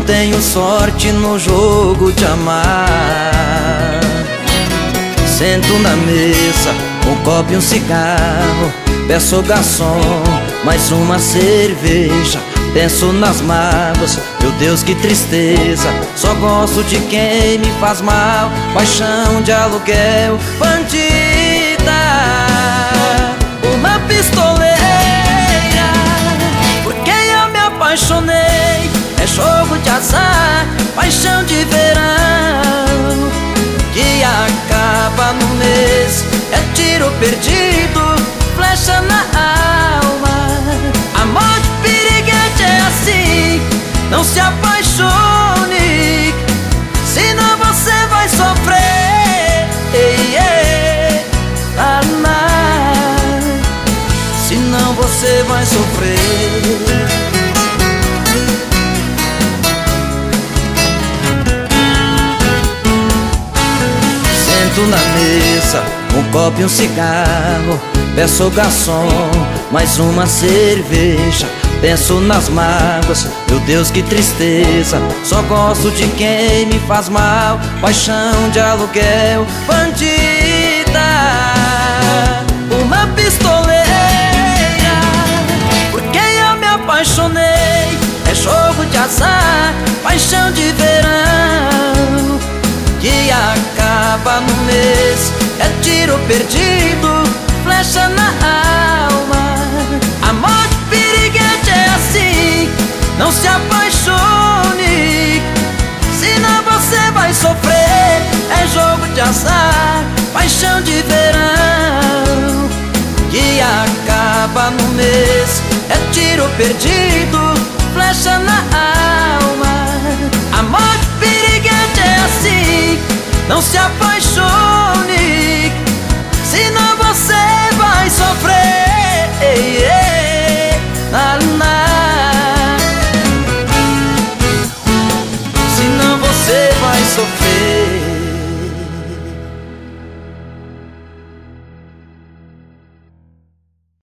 tenho sorte no jogo de amar. Sento na mesa, um copo e um cigarro. Peço ao garçom mais uma cerveja. Penso nas mágoas, meu Deus que tristeza. Só gosto de quem me faz mal. Paixão de aluguel, bandida, uma pistoleira. Por quem eu me apaixonei, é jogo de azar, paixão de verão, que acaba no mês. É tiro perdido, flecha na alma. Amor de piriguete é assim, não se apaixone, senão você vai sofrer. Ei, ei, lá, lá, senão você vai sofrer. Sento na mesa, um copo e um cigarro. Peço ao garçom mais uma cerveja. Penso nas mágoas, meu Deus que tristeza. Só gosto de quem me faz mal. Paixão de aluguel, bandida, uma pistoleira. Por quem eu me apaixonei, é jogo de azar, paixão de verão, que acaba no mês. É tiro perdido, flecha na alma. Amor de piriguete é assim, não se apaixone, senão você vai sofrer. É jogo de azar, paixão de verão, que acaba no mês. É tiro perdido, flecha na alma. Amor de piriguete é assim, não se apaixone,